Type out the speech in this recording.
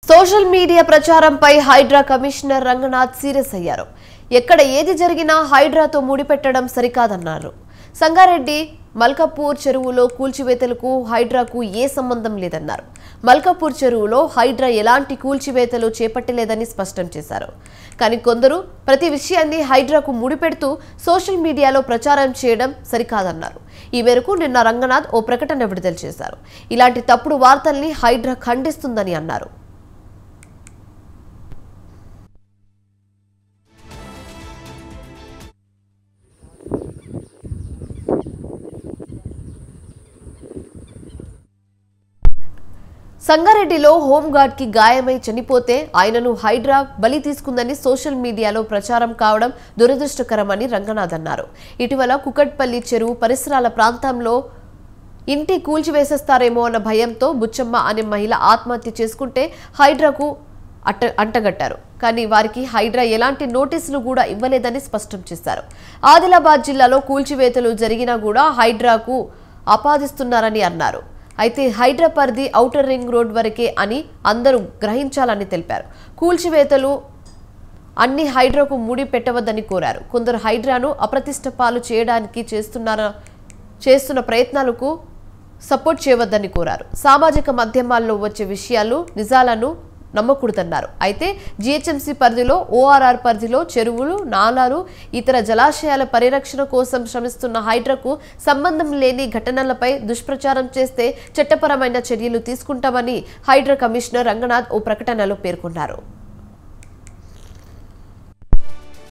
Social media ప్రచారంపై HYDRAA commissioner Ranganath serious అయ్యారు. ఎక్కడ ఏది జరిగినా హైడ్రాతో ముడిపెట్టడం సరికాదన్నారు. సంగారెడ్డి మల్కాపూర్ చెరువులో కూల్చివేతలకు హైడ్రాకు ఏ సంబంధం లేదన్నారు. మల్కాపూర్ చెరువులో హైడ్రా ఎలాంటి కూల్చివేతలు చేపట్టలేదని స్పష్టం చేశారు. కానీ కొందరు ప్రతి విషయాన్ని హైడ్రాకు ముడిపెడుతూ సోషల్ మీడియాలో ప్రచారం చేయడం సరికాదన్నారు. ఈ మేరకు నిన్న రంగనాథ్ ఓ ప్రకటన విడుదల చేశారు. ఇలాంటి తప్పుడు వార్తల్ని హైడ్రా ఖండిస్తుందని అన్నారు. సంగారెడ్డిలో హోంగార్డ్ కి గాయమై చనిపోతే ఆయనను హైడ్రా బలి తీసుకుందని సోషల్ మీడియాలో ప్రచారం కావడం దురదృష్టకరమని రంగనాథ్ అన్నారు. ఇటీవల కుకట్పల్లి చెరువు పరిసరాల ప్రాంతంలో ఇంటి కూల్చివేసేస్తారేమో అన్న భయంతో బుచ్చమ్మ అనే మహిళ ఆత్మహత్య చేసుకుంటే హైడ్రాకు అంటగట్టారు. కానీ వారికి హైడ్రా ఎలాంటి నోటీసులు కూడా ఇవ్వలేదని స్పష్టం చేశారు. ఆదిలాబాద్ జిల్లాలో కూల్చివేతలు జరిగినా కూడా హైడ్రాకు ఆపాదిస్తున్నారని అన్నారు. అయితే హైడ్రా పరిధి ఔటర్ రింగ్ రోడ్ వరకే అని అందరూ గ్రహించాలని తెలిపారు. కూల్చివేతలు అన్ని హైడ్రాకు ముడి పెట్టవద్దని కోరారు. కొందరు హైడ్రాను అప్రతిష్ట పాలు చేయడానికి చేస్తున్న ప్రయత్నాలకు సపోర్ట్ చేయవద్దని కోరారు. సామాజిక మాధ్యమాల్లో వచ్చే విషయాలు నిజాలను నమ్మకూడదన్నారు. అయితే జీహెచ్ఎంసీ పరిధిలో ఓఆర్ఆర్ పరిధిలో చెరువులు, నాలాలు, ఇతర జలాశయాల పరిరక్షణ కోసం శ్రమిస్తున్న హైడ్రాకు సంబంధం లేని ఘటనలపై దుష్ప్రచారం చేస్తే చట్టపరమైన చర్యలు తీసుకుంటామని హైడ్రా కమిషనర్ రంగనాథ్ ఓ ప్రకటనలో పేర్కొన్నారు.